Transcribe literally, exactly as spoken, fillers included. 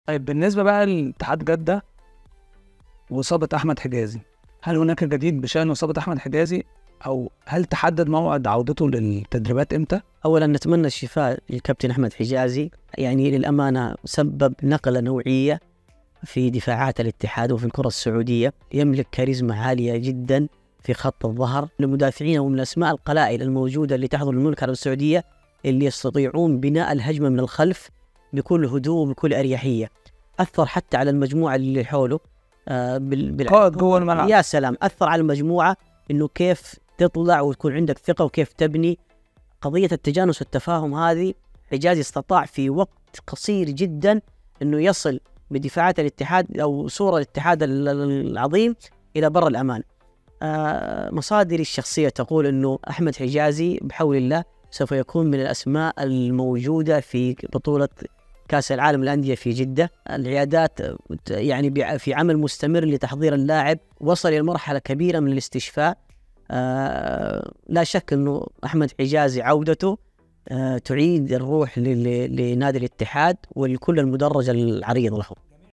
طيب بالنسبة بقى لاتحاد جدة وإصابة أحمد حجازي، هل هناك جديد بشأن إصابة أحمد حجازي أو هل تحدد موعد عودته للتدريبات إمتى؟ أولا نتمنى الشفاء للكابتن أحمد حجازي، يعني للأمانة سبب نقلة نوعية في دفاعات الاتحاد وفي الكرة السعودية، يملك كاريزما عالية جدا في خط الظهر للمدافعين، ومن الأسماء القلائل الموجودة اللي تحضر المملكة العربية السعودية اللي يستطيعون بناء الهجمة من الخلف بكل هدوء وبكل أريحية. أثر حتى على المجموعة اللي حوله آه بال... بال... قائد جوه الملعب. يا سلام، أثر على المجموعة إنه كيف تطلع وتكون عندك ثقة وكيف تبني قضية التجانس والتفاهم. هذه حجازي استطاع في وقت قصير جدا إنه يصل بدفاعات الاتحاد أو صورة الاتحاد العظيم إلى بر الأمان. آه مصادري الشخصية تقول إنه أحمد حجازي بحول الله سوف يكون من الأسماء الموجودة في بطولة كأس العالم للأندية في جدة. العيادات يعني في عمل مستمر لتحضير اللاعب، وصل إلى مرحلة كبيرة من الاستشفاء. آه لا شك أنه أحمد حجازي عودته آه تعيد الروح لنادي الاتحاد ولكل المدرج العريض له.